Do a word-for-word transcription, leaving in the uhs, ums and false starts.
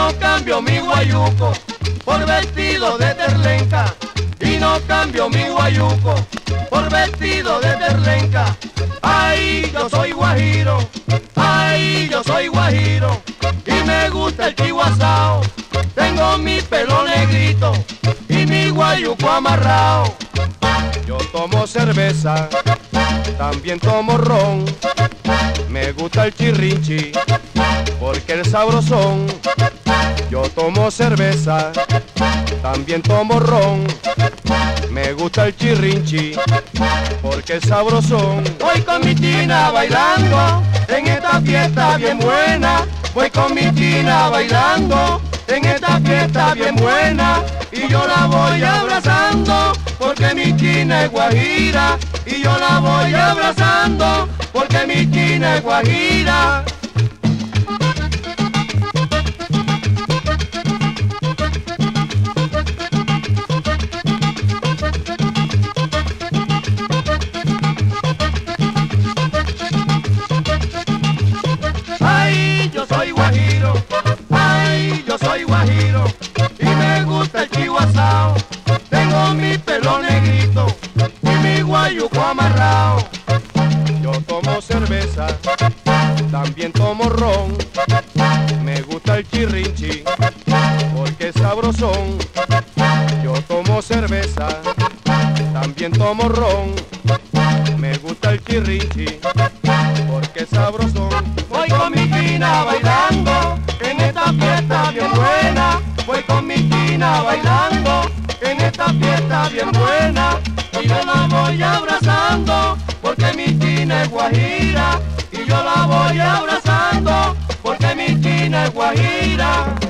no cambio mi guayuco por vestido de terlenca, y no cambio mi guayuco por vestido de terlenca. Ay, yo soy guajiro, ay, yo soy guajiro, y me gusta el chihuasao. Tengo mi pelo negrito y mi guayuco amarrado. Yo tomo cerveza, también tomo ron, me gusta el chirrinchi porque el sabrosón. Yo tomo cerveza, también tomo ron, me gusta el chirrinchi porque el sabrosón. Voy con mi tina bailando en esta fiesta bien buena, voy con mi tina bailando en esta fiesta bien buena, y yo la voy abrazando porque mi tina es guajira, y yo la voy abrazando porque mi tina es guajira. Ay, yo soy guajiro, ay, yo soy guajiro, y me gusta el chihuasao. Tengo mi pelo negrito y mi guayuco amarrado. Yo tomo cerveza, también tomo ron, me gusta el chirrinchi porque es sabrosón. Yo tomo cerveza, también tomo ron, me gusta el chirrinchi porque es sabrosón. Voy con mi tina bailando en esta fiesta bien buena, voy con mi tina bailando en esta fiesta bien buena, y yo la voy abrazando porque mi tina es guajira, y yo la voy abrazando porque mi tina es guajira.